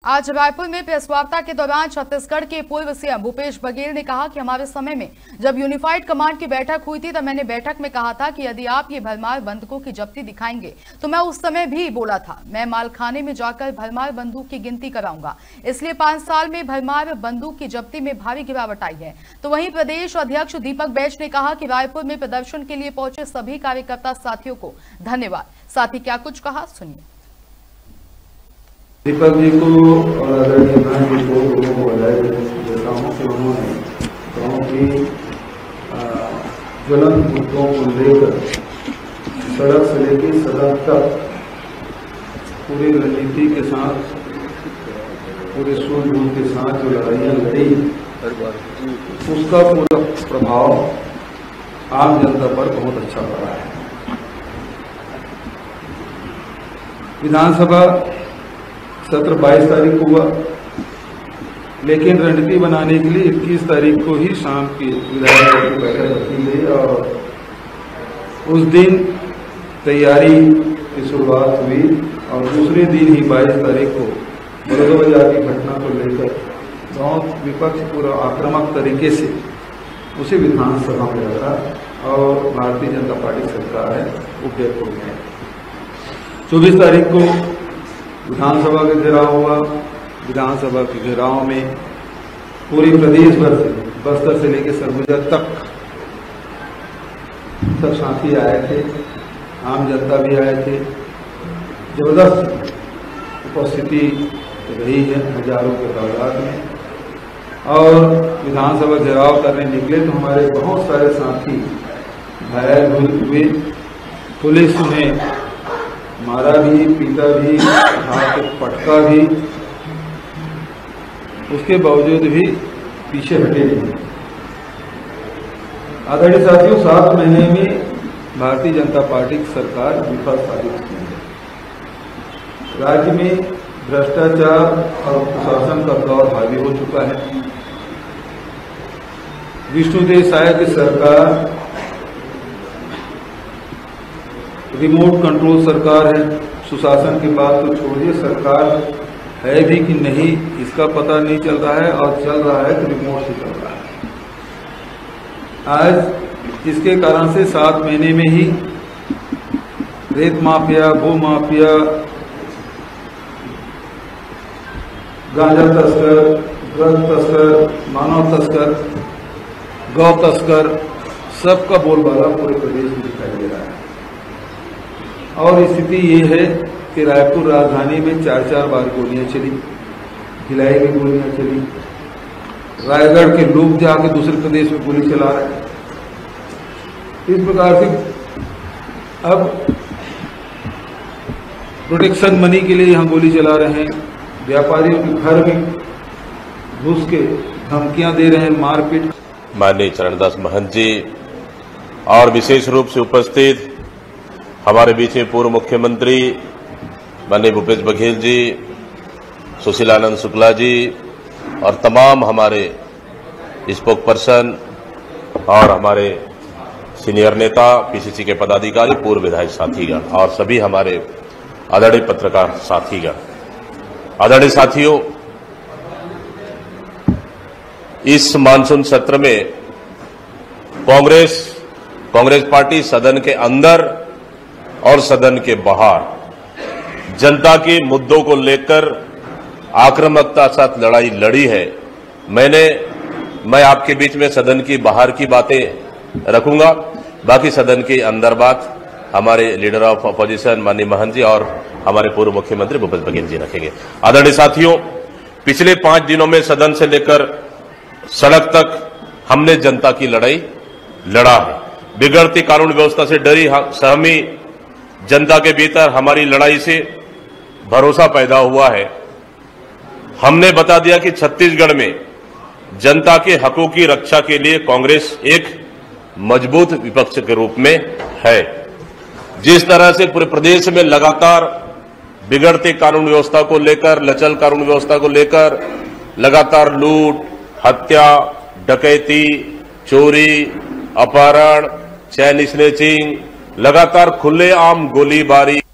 आज रायपुर में प्रेस वार्ता के दौरान छत्तीसगढ़ के पूर्व सीएम भूपेश बघेल ने कहा कि हमारे समय में जब यूनिफाइड कमांड की बैठक हुई थी तब मैंने बैठक में कहा था कि यदि आप ये भरमार बंदूकों की जब्ती दिखाएंगे तो मैं उस समय भी बोला था मैं मालखाने में जाकर भरमार बंदूक की गिनती कराऊंगा। इसलिए 5 साल में भरमार बंदूक की जब्ती में भारी गिरावट आई है। तो वहीं प्रदेश अध्यक्ष दीपक बैज ने कहा कि रायपुर में प्रदर्शन के लिए पहुंचे सभी कार्यकर्ता साथियों को धन्यवाद। साथ ही क्या कुछ कहा सुनिए। दीपक जी को और आदरणीय बहन जी को लोगों को बधाई देता हूँ कि उन्होंने गाँव की ज्वलंत मुद्दों को लेकर सड़क से लेकर सदन तक पूरी रणनीति के साथ पूरे सूझबूझ के साथ जो लड़ाइयाँ लड़ी उसका पूरा प्रभाव आम जनता पर बहुत अच्छा पड़ा है। विधानसभा सत्र 22 तारीख को हुआ, लेकिन रणनीति बनाने के लिए 21 तारीख को ही शाम की विधायक की बैठक रखी गई और उस दिन तैयारी की शुरुआत हुई और दूसरे दिन ही 22 तारीख को बड़ौदा की घटना को लेकर गांव विपक्ष पूरा आक्रामक तरीके से उसी विधानसभा में लगा और भारतीय जनता पार्टी सरकार है वो व्यक्त हो गया। 24 तारीख को विधानसभा का घेराव हुआ। विधानसभा के घेराव में पूरी प्रदेश भर से बस्तर से लेकर सरगुजा तक सब साथी आए थे, आम जनता भी आए थे। जबरदस्त उपस्थिति रही है हजारों के तादाद में और विधानसभा घेराव करने निकले तो हमारे बहुत सारे साथी घायल हुए। पुलिस ने मारा भी, पीटा भी, हाथ पटका भी, उसके बावजूद भी पीछे हटे नहीं। आदरणीय साथियों, 7 महीने में भारतीय जनता पार्टी की सरकार विफल साबित हुई है। राज्य में भ्रष्टाचार और कुशासन का दौर हावी हो चुका है। विष्णुदेव साय की सरकार रिमोट कंट्रोल सरकार है। सुशासन की बात तो छोड़िए, सरकार है भी कि नहीं इसका पता नहीं चल रहा है और चल रहा है तो रिमोट से चल रहा है। आज इसके कारण से 7 महीने में ही रेत माफिया, भू माफिया, गांजा तस्कर, ड्रग तस्कर, मानव तस्कर, गौ तस्कर सबका बोलबाला पूरे प्रदेश में दिखाई दे रहा है। और स्थिति ये है कि रायपुर राजधानी में 4-4 बार गोलियां चली, भिलाई में गोलियां चली, रायगढ़ के लोग जाके दूसरे प्रदेश में गोली चला रहे हैं। इस प्रकार से अब प्रोटेक्शन मनी के लिए यहाँ गोली चला रहे हैं, व्यापारियों के घर में घुस के धमकियां दे रहे हैं, मारपीट। माननीय चरणदास महंत जी और विशेष रूप से उपस्थित हमारे बीच में पूर्व मुख्यमंत्री माननीय भूपेश बघेल जी, सुशीलानंद शुक्ला जी और तमाम हमारे स्पोक पर्सन और हमारे सीनियर नेता, पीसीसी के पदाधिकारी, पूर्व विधायक साथीगण और सभी हमारे आदरणीय पत्रकार साथीगण। आदरणीय साथियों, इस मानसून सत्र में कांग्रेस पार्टी सदन के अंदर और सदन के बाहर जनता के मुद्दों को लेकर आक्रामकता साथ लड़ाई लड़ी है। मैं आपके बीच में सदन की बाहर की बातें रखूंगा, बाकी सदन के अंदर बात हमारे लीडर ऑफ अपोजिशन माननीय महंत जी और हमारे पूर्व मुख्यमंत्री भूपेश बघेल जी रखेंगे। आदरणीय साथियों, पिछले 5 दिनों में सदन से लेकर सड़क तक हमने जनता की लड़ाई लड़ा है। बिगड़ती कानून व्यवस्था से डरी सहमी जनता के भीतर हमारी लड़ाई से भरोसा पैदा हुआ है। हमने बता दिया कि छत्तीसगढ़ में जनता के हकों की रक्षा के लिए कांग्रेस एक मजबूत विपक्ष के रूप में है। जिस तरह से पूरे प्रदेश में लगातार बिगड़ते कानून व्यवस्था को लेकर, लचल कानून व्यवस्था को लेकर लगातार लूट, हत्या, डकैती, चोरी, अपहरण, चैन स्नैचिंग, लगातार खुलेआम गोलीबारी